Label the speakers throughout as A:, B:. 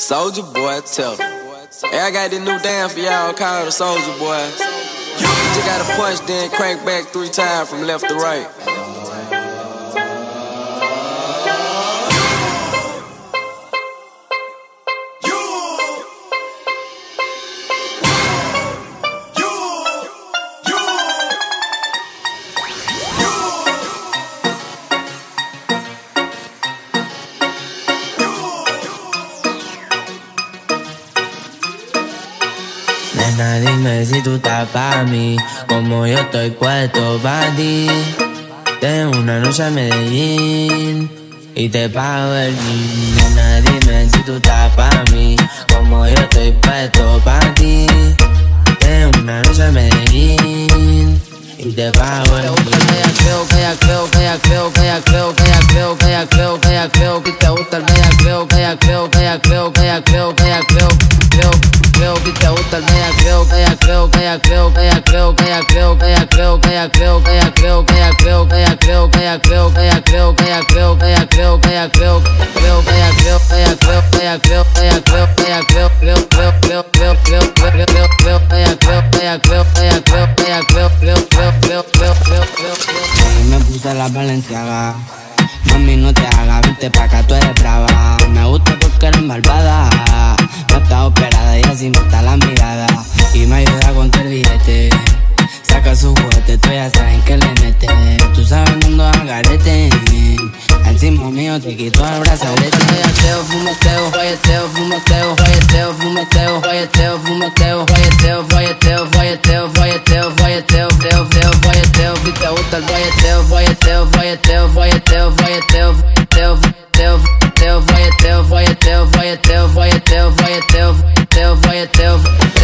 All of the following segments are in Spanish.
A: Soulja Boy, tell me. Hey, I got this new dance for y'all called the Soulja Boy. You just gotta punch, then crank back 3 times from left to right.
B: Nena, dime si tú estás pa' mí, como yo estoy puesto pa' ti. Tengo una noche a Medellín y te pago el jean. Nena, dime si tú estás pa' mí, como yo estoy puesto pa' ti. Tengo una noche a Medellín y te pago el jean. Que te gusta el bellaqueo, que te gusta el bellaqueo, que te gusta el bellaqueo, me puse la Balenciaga. Mami, no te hagas, vente pa' acá, tú eres brava. Me gusta porque eres malvada. No está operada y así no está la mirada. Y me ayuda con el billete. Saca su juguete, tú ya saben que le mete. Tú sabes el mundo al garete. Encima mío te quito el brazalete. Guayeteo, fumeteo, guayeteo, fumeteo, guayeteo, fumeteo, guayeteo, fumeteo, guayeteo, guayeteo, guayeteo, guayeteo, guayeteo, guayeteo, guayeteo. Si te gusta el guayeteo, guayeteo, guayeteo, guayeteo, guayeteo, guayeteo, guayeteo, guayeteo, guayeteo, guayeteo, guayeteo, guayeteo, guayeteo,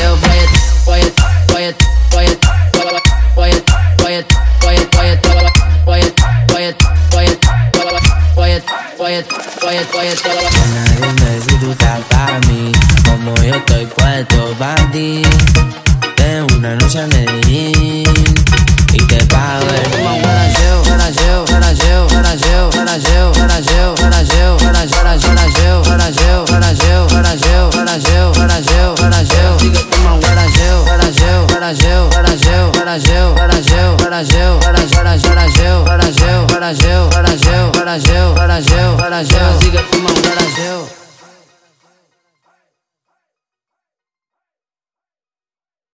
B: dime si tú estás pa' mí, como yo estoy puesto pa' ti. Tengo una noche a Medellín y te pago el Así que toma un